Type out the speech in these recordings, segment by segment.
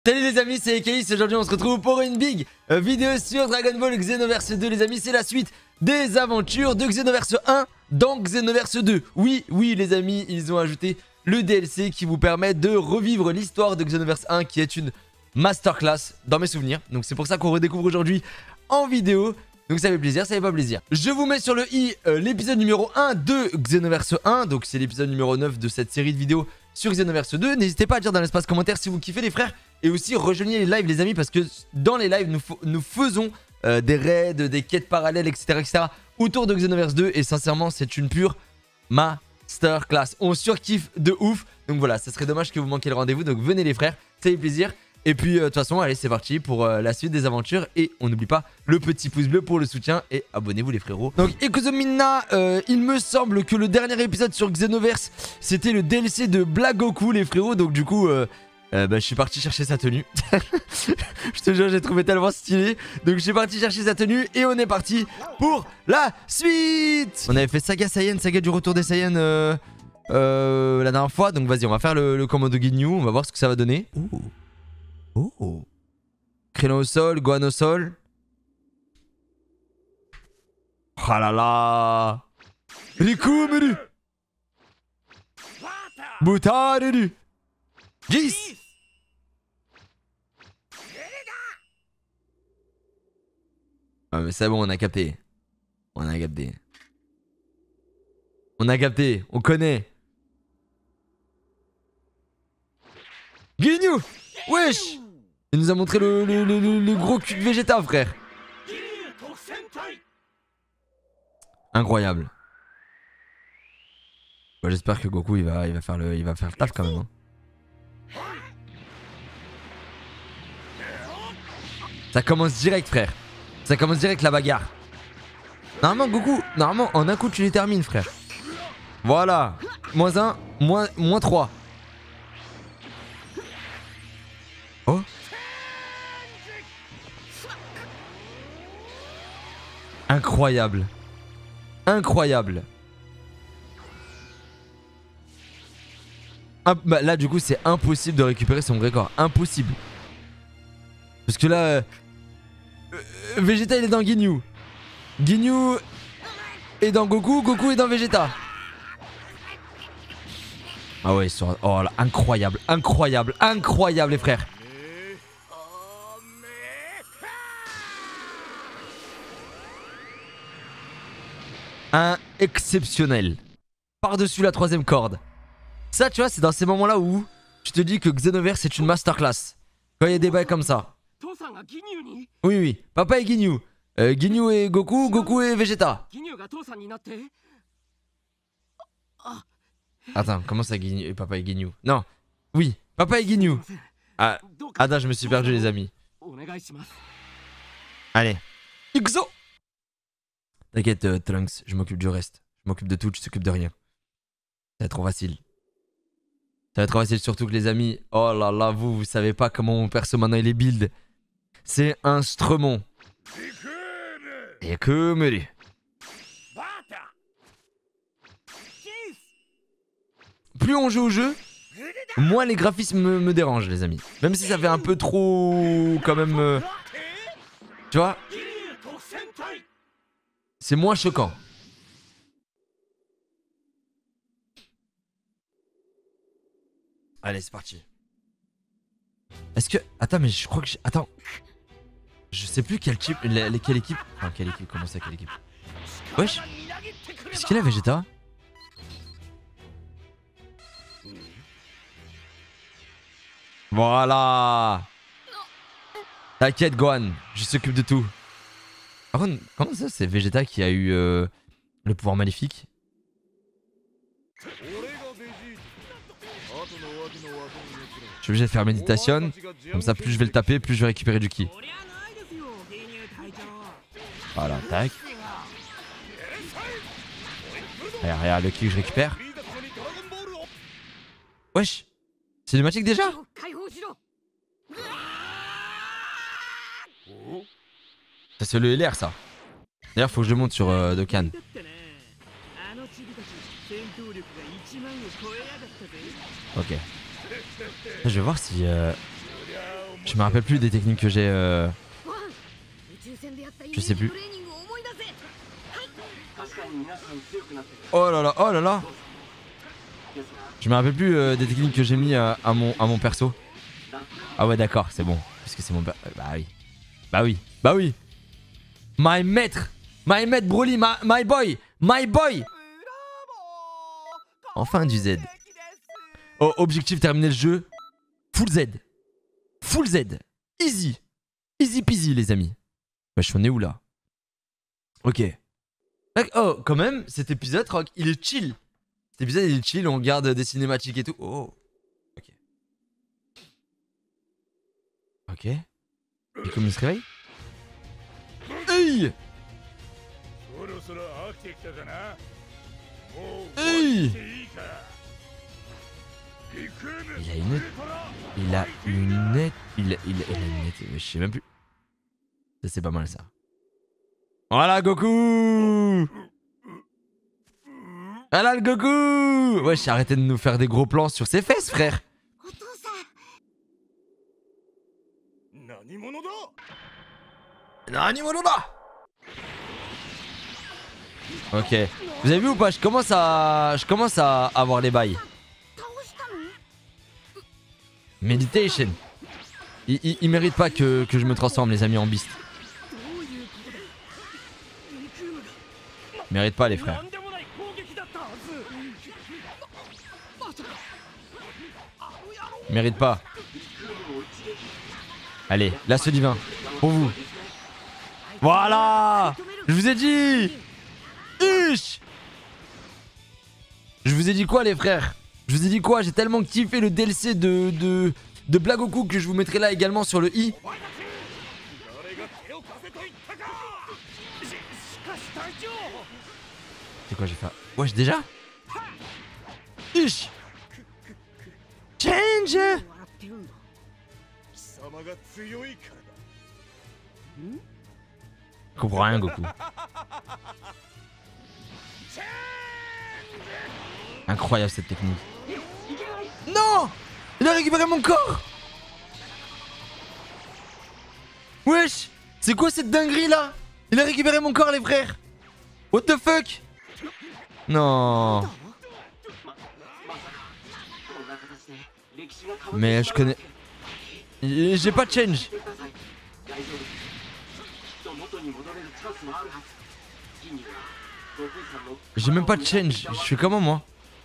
Salut les amis, c'est Ekaïs. Aujourd'hui on se retrouve pour une big vidéo sur Dragon Ball Xenoverse 2 les amis. C'est la suite des aventures de Xenoverse 1 dans Xenoverse 2. Oui les amis, ils ont ajouté le DLC qui vous permet de revivre l'histoire de Xenoverse 1 qui est une masterclass dans mes souvenirs. Donc c'est pour ça qu'on redécouvre aujourd'hui en vidéo. Donc ça fait plaisir, ça fait pas plaisir. Je vous mets sur le i l'épisode numéro 1 de Xenoverse 1. Donc c'est l'épisode numéro 9 de cette série de vidéos sur Xenoverse 2. N'hésitez pas à dire dans l'espace commentaire si vous kiffez les frères. Et aussi rejoignez les lives les amis, parce que dans les lives nous faisons des raids, des quêtes parallèles etc autour de Xenoverse 2. Et sincèrement c'est une pure masterclass. On surkiffe de ouf. Donc voilà, ça serait dommage que vous manquiez le rendez-vous. Donc venez les frères, ça fait plaisir. Et puis de toute façon allez c'est parti pour la suite des aventures. Et on n'oublie pas le petit pouce bleu pour le soutien. Et abonnez-vous les frérots. Donc Ikuzo-Minna, il me semble que le dernier épisode sur Xenoverse c'était le DLC de Black Goku les frérots. Donc du coup je suis parti chercher sa tenue. Je te jure, j'ai trouvé tellement stylé. Donc je suis parti chercher sa tenue et on est parti pour la suite. On avait fait Saga Saiyan, Saga du retour des Saiyans la dernière fois. Donc vas-y, on va faire le commando Ginyu. On va voir ce que ça va donner. Oh. Krillin au sol, Gohan au sol. Oh là là. Riku Muru. Butaru. Jis. Ah mais c'est bon, on a capté. On a capté. On a capté, on connaît. Ginyu. Wesh. Il nous a montré le gros cul de Vegeta, frère. Incroyable. Bon, j'espère que Goku il va faire le taf quand même. Hein. Ça commence direct, frère. Ça commence direct la bagarre. Normalement, Goku, en un coup, tu les termines, frère. Voilà. Moins 1, moins 3. Oh. Incroyable. Incroyable. Bah là, du coup, c'est impossible de récupérer son record. Impossible. Parce que là... Vegeta il est dans Ginyu. Ginyu est dans Goku. Goku est dans Vegeta. Ah ouais ils sont... Oh là, incroyable. Incroyable. Incroyable les frères. Un exceptionnel. Par-dessus la troisième corde. Ça tu vois c'est dans ces moments là où tu te dis que Xenoverse c'est une masterclass. Quand il y a des bails comme ça. Oui, papa et Ginyu. Ginyu et Goku, Goku et Vegeta. Attends, comment ça Ginyu et papa et Ginyu? Non, oui, papa et Ginyu. Ah, Ada, je me suis perdu les amis. Allez, Ixo. T'inquiète Trunks, je m'occupe du reste. Je m'occupe de tout, tu t'occupes de rien. Ça va être trop facile. Ça va être trop facile surtout que les amis, oh là là, vous savez pas comment mon perso maintenant il est build. C'est un Stremon. Et que me plus on joue au jeu, moins les graphismes me dérangent les amis. Même si ça fait un peu trop quand même... tu vois, c'est moins choquant. Allez c'est parti. Est-ce que... Attends mais je crois que... Attends. Je sais plus quel type... Quelle équipe... Enfin quelle équipe, comment ça quelle équipe? Wesh. Qu'est-ce qu'il a Vegeta? Voilà. T'inquiète Gohan, je s'occupe de tout. Par contre, comment ça c'est Vegeta qui a eu le pouvoir maléfique? Je suis obligé de faire méditation. Comme ça plus je vais le taper, plus je vais récupérer du ki. Voilà, tac. Regarde le ki que je récupère. Wesh. Cinématique déjà? Ça c'est le LR ça. D'ailleurs faut que je monte sur Dokkan. Ok. Je vais voir si... Je me rappelle plus des techniques que j'ai. Je sais plus. Oh là là, oh là là. Je me rappelle plus des techniques que j'ai mis à mon perso. Ah ouais d'accord, c'est bon. Parce que c'est mon... Bah oui. Bah oui. Bah oui. My maître Broly, my boy. My boy. Enfin du Z. Oh, objectif terminer le jeu. Full Z. Full Z. Easy. Easy peasy les amis. Wesh, on est où là? Ok. Oh, quand même, cet épisode, Rock, il est chill. Cet épisode, il est chill, on regarde des cinématiques et tout. Oh. Ok. Ok. Et comme il se réveille? Hey! Hey! Il a une nette. Il a une nette. Il a une nette. Je sais même plus. Ça, c'est pas mal ça. Voilà Goku! Voilà le Goku! Wesh, arrêtez de nous faire des gros plans sur ses fesses, frère! Ok. Vous avez vu ou pas? Je commence à avoir les bails. Meditation. Il mérite pas que je me transforme les amis en beast. Mérite pas les frères. Mérite pas. Allez, l'assaut divin. Pour vous. Voilà. Je vous ai dit. Ish. Je vous ai dit quoi les frères? Je vous ai dit quoi? J'ai tellement kiffé le DLC de Blagoku que je vous mettrai là également sur le i. C'est quoi j'ai fait? Wesh déjà? Ish. Change. Je comprends rien Goku. Incroyable cette technique. Non! Il a récupéré mon corps! Wesh! C'est quoi cette dinguerie là? Il a récupéré mon corps les frères! What the fuck? Non! Mais je connais... J'ai pas de change. J'ai même pas de change. Je fais comment moi?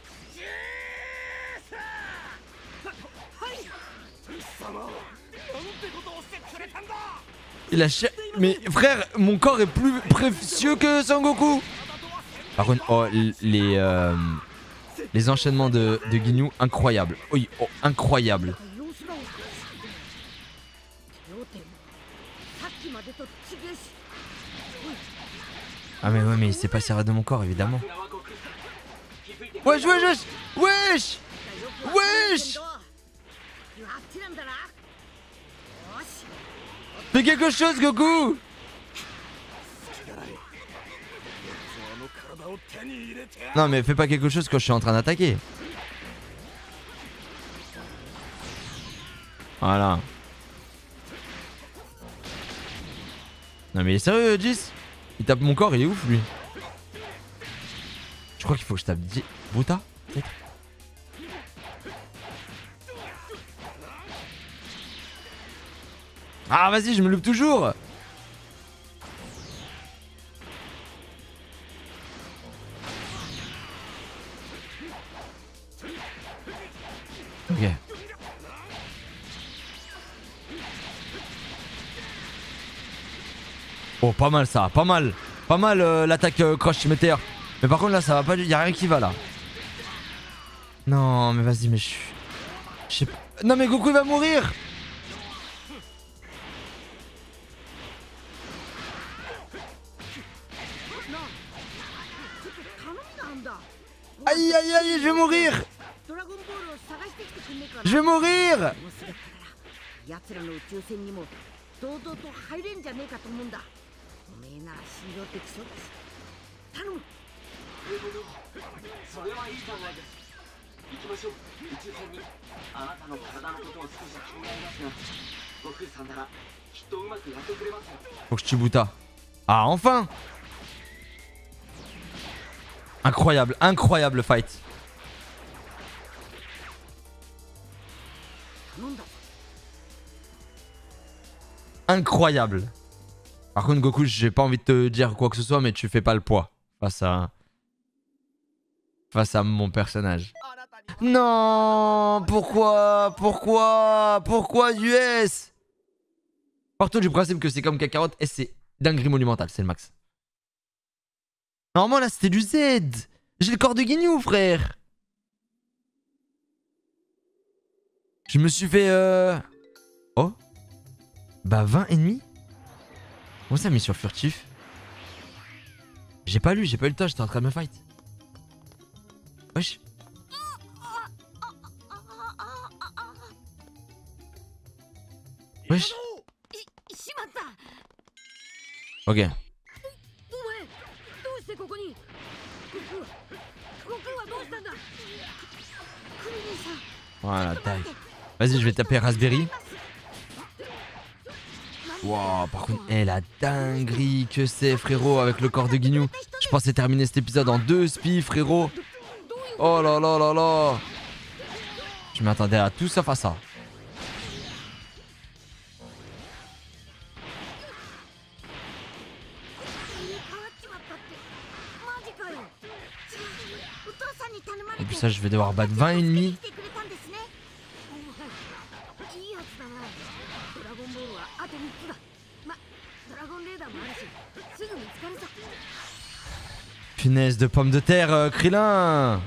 Il a mais frère, mon corps est plus précieux que Sangoku. Par contre, oh, les enchaînements de Ginyu, incroyable. Oui, oh, incroyable. Ah mais ouais mais il s'est pas servi de mon corps évidemment. Wesh wesh wesh. Wesh. Wesh. Fais quelque chose Goku. Non mais fais pas quelque chose quand je suis en train d'attaquer. Voilà. Non mais il est sérieux Jis? Il tape mon corps, il est ouf lui. Je crois qu'il faut que je tape Buta peut-être. Ah vas-y, je me loupe toujours. Ok. Oh pas mal ça, pas mal. Pas mal l'attaque Crush Meteor. Mais par contre là ça va pas, y'a rien qui va là. Non mais vas-y mais je sais pas. Non mais Goku il va mourir. Aïe aïe aïe, je vais mourir. Je vais mourir. Faut que je Chibuta. Ah, enfin! Incroyable, incroyable fight. Incroyable. Par contre, Goku, j'ai pas envie de te dire quoi que ce soit, mais tu fais pas le poids face à mon personnage. Non, pourquoi US? Partons du principe que c'est comme Kakarot et c'est dinguerie monumentale, c'est le max. Normalement là c'était du Z. J'ai le corps de Ginyu, frère. Je me suis fait Oh. Bah 20 ennemis. Comment ça, mission furtif? J'ai pas lu le temps, j'étais en train de me fight. Wesh. Wesh. Ok. Voilà, tac. Vas-y, je vais taper Raspberry. Wow, par contre, la dinguerie que c'est, frérot, avec le corps de Ginyu. Je pensais terminer cet épisode en 2 spies, frérot. Oh là là là là. Je m'attendais à tout sauf à ça. Et puis ça, je vais devoir battre 20 ennemis. Punaise de pommes de terre, Krillin.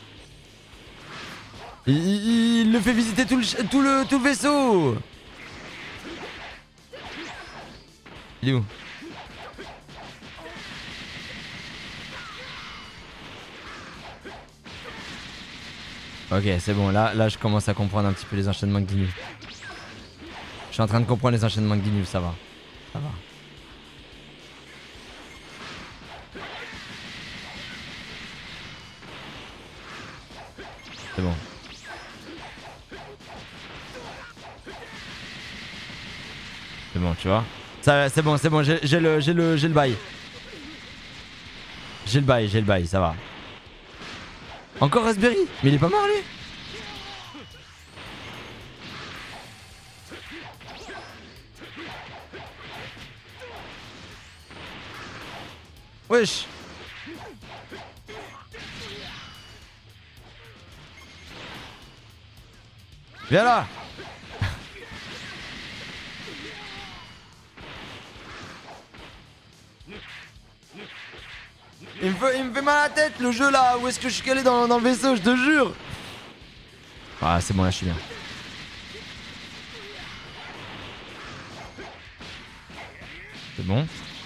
Il le fait visiter tout le vaisseau. Il est où? Ok, c'est bon, là je commence à comprendre un petit peu les enchaînements de Ginyu. Je suis en train de comprendre les enchaînements de Ginyu, ça va. Ça va. C'est bon. C'est bon, tu vois. C'est bon, j'ai le bail. J'ai le bail, ça va. Encore Raspberry? Mais il est pas mort, lui? Wesh. Viens là. Il me fait mal à la tête le jeu là. Où est-ce que je suis calé dans le vaisseau, je te jure. Ah c'est bon, là je suis bien. C'est bon.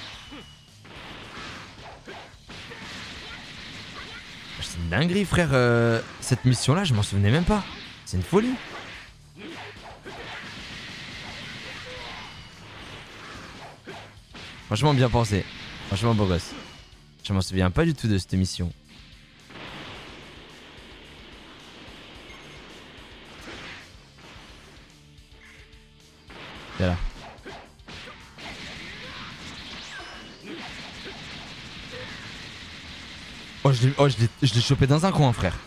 C'est une dinguerie, frère. Cette mission là, je m'en souvenais même pas. C'est une folie. Franchement bien pensé. Franchement beau gosse. Je m'en souviens pas du tout de cette émission. Viens là. Oh je l'ai chopé dans un coin, frère.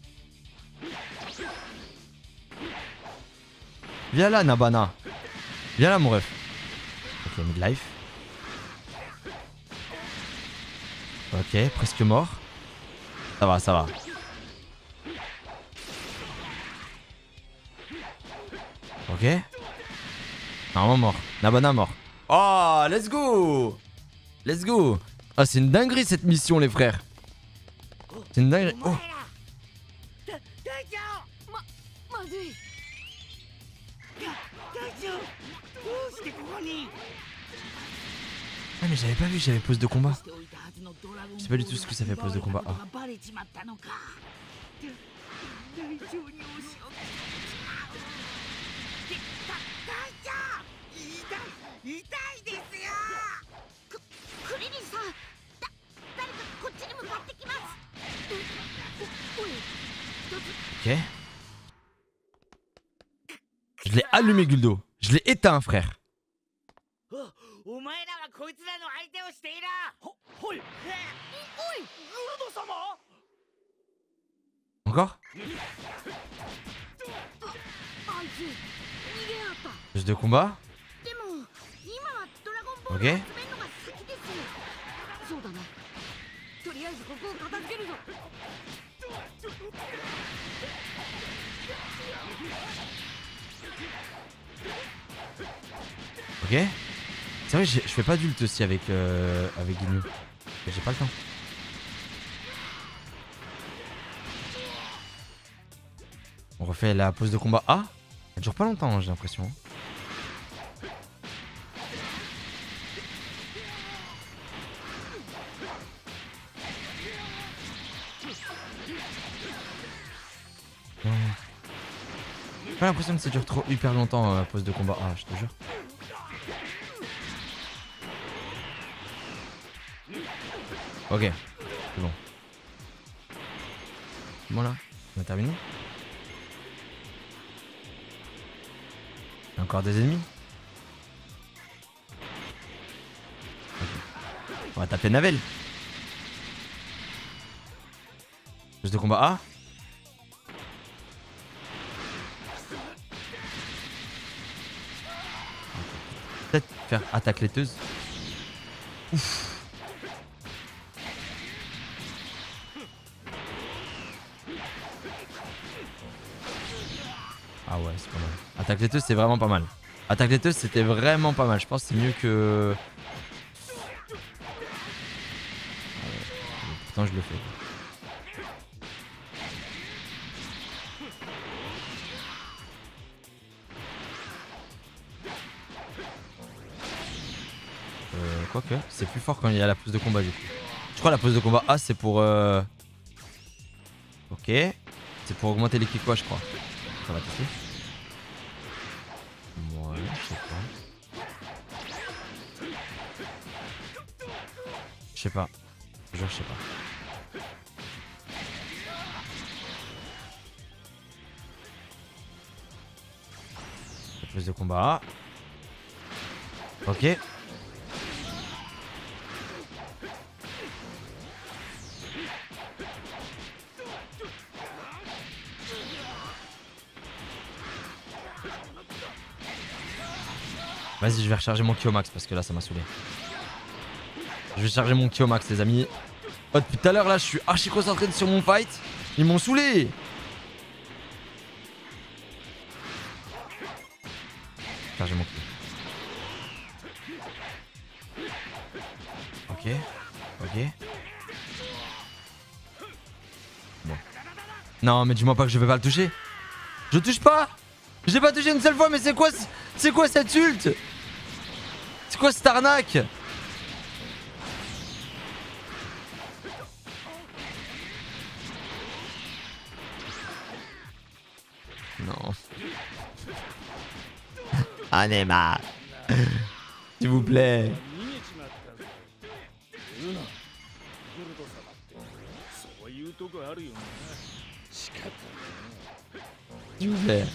Viens là, Nabana. Viens là, mon ref. Ok, mid-life. Ok, presque mort. Ça va, ça va. Ok. Normalement mort. Nabana mort. Oh, let's go. Let's go. Ah, c'est une dinguerie cette mission, les frères. C'est une dinguerie. Oh. Ah mais j'avais pas vu, j'avais pause de combat. Je sais pas du tout ce que ça fait pause de combat. Oh. Ok. Je l'ai allumé, Guldo. Je l'ai éteint, frère. Encore? Plus de combat. Ok. Ok. C'est vrai, je fais pas d'ult aussi avec Ginyu. J'ai pas le temps. On refait la pause de combat A. Elle dure pas longtemps, hein, j'ai l'impression. J'ai pas l'impression que ça dure trop hyper longtemps la pause de combat A, je te jure. Ok, c'est bon. Bon là, on a terminé. Il y a encore des ennemis. Okay. On va taper Navel. Plus de combat A. Peut-être faire attaque laiteuse. Ouf. Ah ouais, c'est pas mal. Attaque laiteuse, c'est vraiment pas mal. Attaque laiteuse, c'était vraiment pas mal. Je pense que c'est mieux que... Pourtant, je le fais. Quoique, c'est plus fort quand il y a la pause de combat du coup. Je crois que la pause de combat A, c'est pour... Ok. C'est pour augmenter les kikois, je crois. Ça va tester. Ouais, je sais pas. Je sais pas. Je sais pas. La pause de combat. Ok. Vas-y, je vais recharger mon Kyomax parce que là ça m'a saoulé. Je vais charger mon Kyomax les amis. Oh, depuis tout à l'heure là je suis archi concentré sur mon fight. Ils m'ont saoulé. Charger mon Kyo. Ok. Ok. Bon. Non mais dis-moi pas que je vais pas le toucher. Je touche pas. J'ai pas touché une seule fois mais c'est quoi cette ult? C'est quoi cette arnaque? Non. Anema. S'il vous plaît. S'il vous plaît.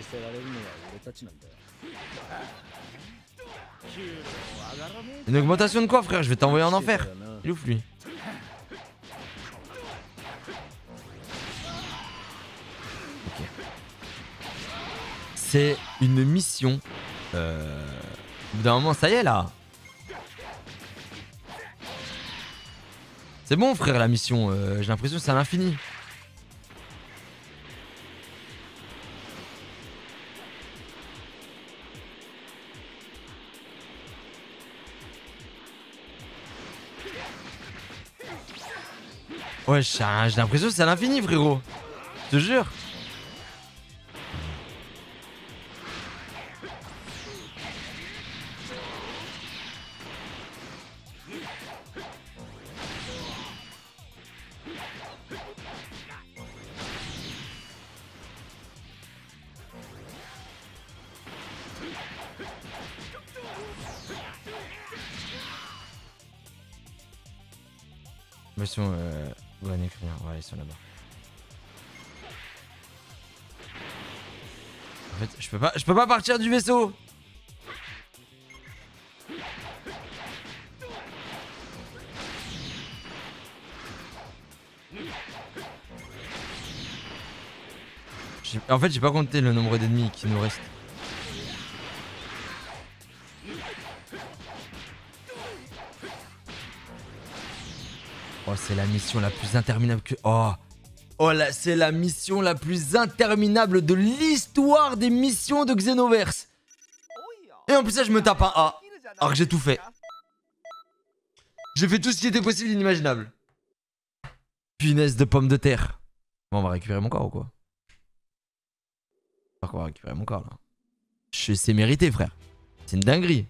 Une augmentation de quoi, frère? Je vais t'envoyer en enfer. Il est ouf lui. Ok. C'est une mission. Au bout d'un moment, ça y est là. C'est bon, frère, la mission. J'ai l'impression que c'est à l'infini. Ouais, j'ai l'impression que c'est à l'infini, frérot. Je te jure. Ils sont... Ouais, ouais, ils sont là-bas. En fait, je peux pas partir du vaisseau. En fait, j'ai pas compté le nombre d'ennemis qui nous reste. Oh, c'est la mission la plus interminable que... Oh, là, c'est la mission la plus interminable de l'histoire des missions de Xenoverse. Et en plus, ça, je me tape un A. Alors que j'ai tout fait. J'ai fait tout ce qui était possible et inimaginable. Punaise de pommes de terre. Bon, on va récupérer mon corps ou quoi? On va récupérer mon corps là. C'est mérité, frère. C'est une dinguerie.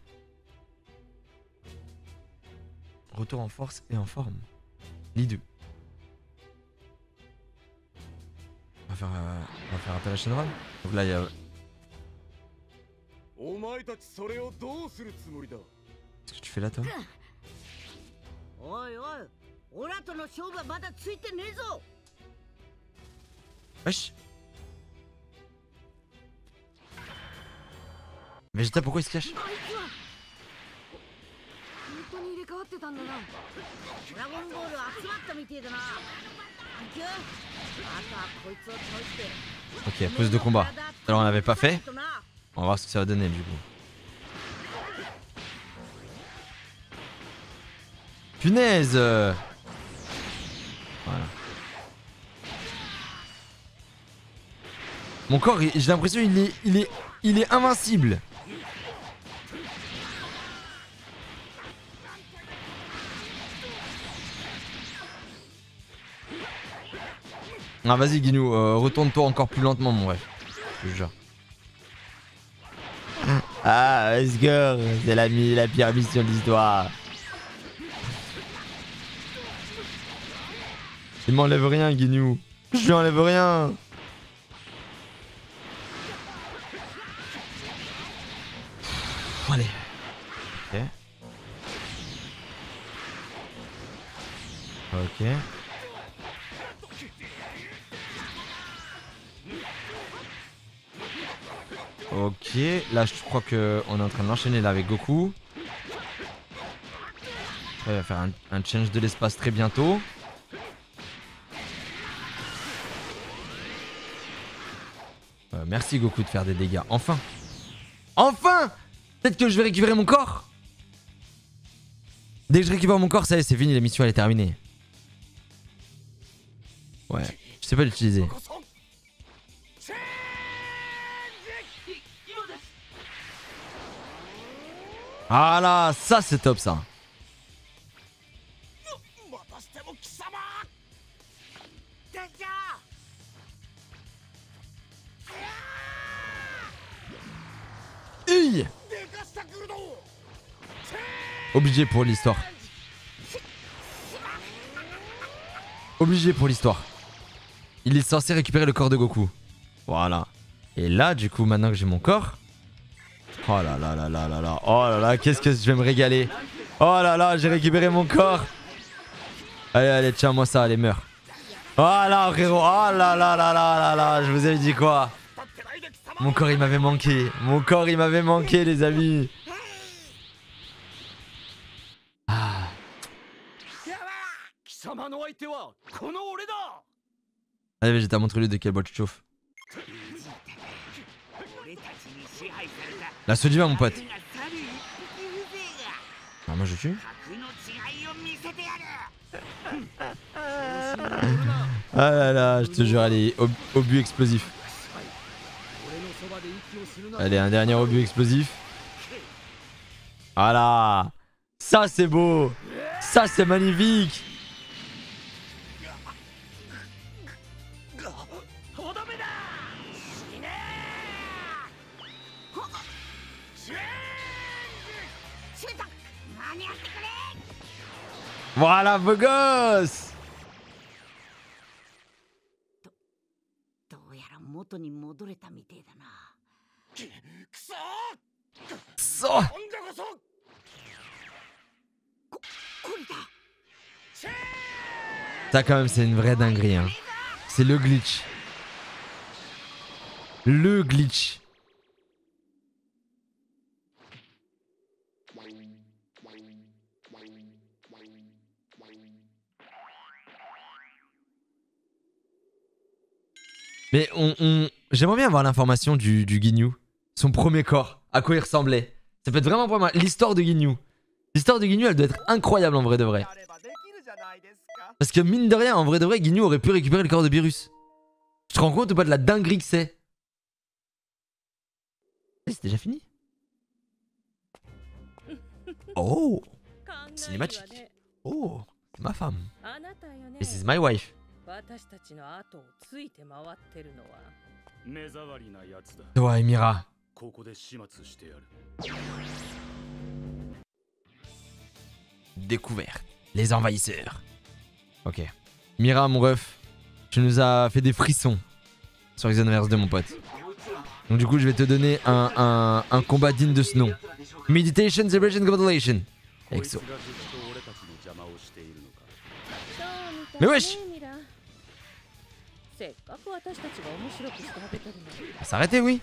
Retour en force et en forme. Les deux. On va faire appel à la Shenron. Donc là, il y a... Qu'est-ce que tu fais là, toi? Wesh. Vegeta, pourquoi il se cache? Ok, pause de combat. Alors on l'avait pas fait. On va voir ce que ça va donner du coup. Punaise. Voilà. Mon corps, j'ai l'impression il est invincible. Ah vas-y Guinou, retourne-toi encore plus lentement mon ref. Je te jure. Ah, Oscar, c'est la pire mission de l'histoire. Il m'enlève rien Guinou. Je lui enlève rien. Allez. Ok. Ok. Ok, là je crois que on est en train de l'enchaîner là avec Goku. Après, il va faire un change de l'espace très bientôt. Merci Goku de faire des dégâts. Enfin. Enfin. Peut-être que je vais récupérer mon corps. Dès que je récupère mon corps, ça y est, c'est fini, la mission elle est terminée. Ouais, je sais pas l'utiliser. Ah là, ça c'est top ça. Uy. Obligé pour l'histoire. Obligé pour l'histoire. Il est censé récupérer le corps de Goku. Voilà. Et là, du coup, maintenant que j'ai mon corps... Oh là là là là là là. Oh là là, qu'est-ce que je vais me régaler. Oh là là, j'ai récupéré mon corps. Allez, allez, tiens-moi ça, allez, meurs. Oh là, frérot. Oh là là là là là là. Je vous avais dit quoi? Mon corps, il m'avait manqué. Mon corps, il m'avait manqué, les amis. Ah. Allez, Vegeta, montre-lui de quelle boîte tu chauffes. La Sodiva, mon pote. Ah, moi je tue. Ah là là, je te jure, allez, obus explosif. Allez, un dernier obus explosif. Voilà. Ça c'est beau. Ça c'est magnifique. Voilà, beau gosse. Ça quand même c'est une vraie dinguerie hein. C'est le glitch. Le glitch. Mais j'aimerais bien avoir l'information du Ginyu. Son premier corps, à quoi il ressemblait. Ça peut être vraiment pas mal. L'histoire de Ginyu. L'histoire de Ginyu, elle doit être incroyable en vrai de vrai. Parce que mine de rien, en vrai de vrai, Ginyu aurait pu récupérer le corps de Beerus. Tu te rends compte ou pas de la dinguerie que c'est? C'est déjà fini. Oh, cinématique. Oh, c'est ma femme. This is my wife. Ouais, Mira. Découverte. Les envahisseurs. Ok. Mira, mon ref, tu nous as fait des frissons sur Xenoverse 2, mon pote. Donc du coup, je vais te donner un combat digne de ce nom. Meditation, Celebration, Compilation. Exo. Mais wesh! Ah, s'arrêter, oui.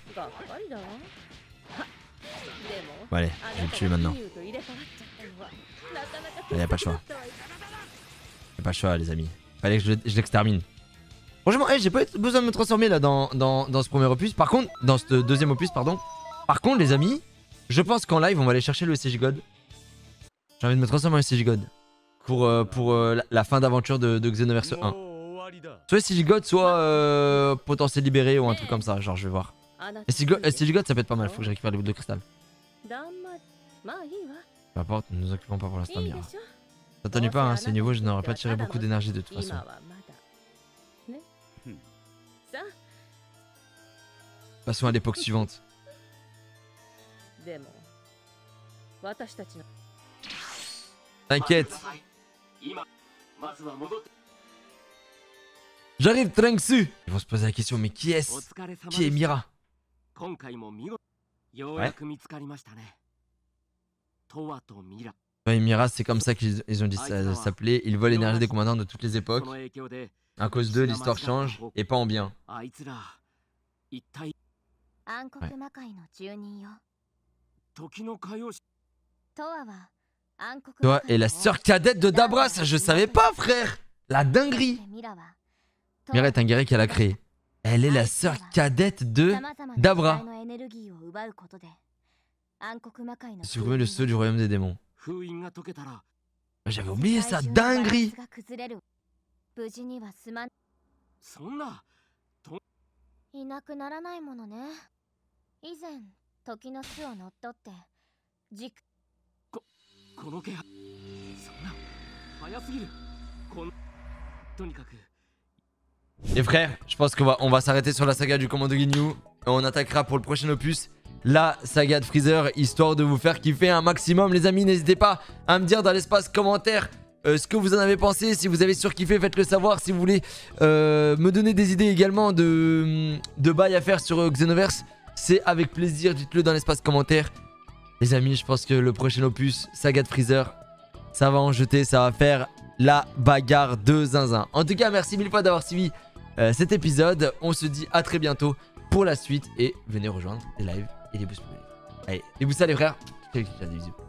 Bon, allez, je vais le tuer maintenant. Y'a pas de choix. Y'a pas de choix, les amis. Fallait que je l'extermine. Franchement, j'ai pas besoin de me transformer là dans ce premier opus. Par contre, dans ce deuxième opus, pardon. Par contre, les amis, je pense qu'en live, on va aller chercher le SCJ God. J'ai envie de me transformer en SCJ God. Pour la fin d'aventure de Xenoverse 1. Soit SCJ God, soit potentiel libéré ou un truc comme ça. Genre, je vais voir. SCJ God, ça peut être pas mal. Faut que je récupère les boules de cristal. Peu importe, nous nous occupons pas pour l'instant, Mira. T'attendais pas, hein, ce niveau, je n'aurais pas tiré beaucoup d'énergie de toute façon. Passons à l'époque suivante. T'inquiète. J'arrive, Trunks. Ils vont se poser la question, mais qui est-ce? Qui est Mira? Ouais. Ouais, Mira, c'est comme ça qu'ils ont dit ça s'appelait. Ils volent l'énergie des commandants de toutes les époques. À cause d'eux, l'histoire change, et pas en bien. Ouais. Toi et la sœur cadette de Dabra, ça je savais pas, frère. La dinguerie. Mira est un guerrier qu'elle a créé. Elle est la sœur cadette de Dabra. Supprimer le sceau du royaume des démons. J'avais oublié ça, dinguerie. Et frère, je pense qu'on va s'arrêter sur la saga du commando Ginyu. On attaquera pour le prochain opus la saga de Freezer, histoire de vous faire kiffer un maximum. Les amis, n'hésitez pas à me dire dans l'espace commentaire ce que vous en avez pensé. Si vous avez surkiffé, faites-le savoir. Si vous voulez me donner des idées également de bail à faire sur Xenoverse, c'est avec plaisir, dites-le dans l'espace commentaire. Les amis, je pense que le prochain opus, saga de Freezer, ça va en jeter, ça va faire la bagarre de zinzin. En tout cas, merci mille fois d'avoir suivi cet épisode. On se dit à très bientôt pour la suite et venez rejoindre les lives et les boosts. Allez, les boosts, les frères. Bisous.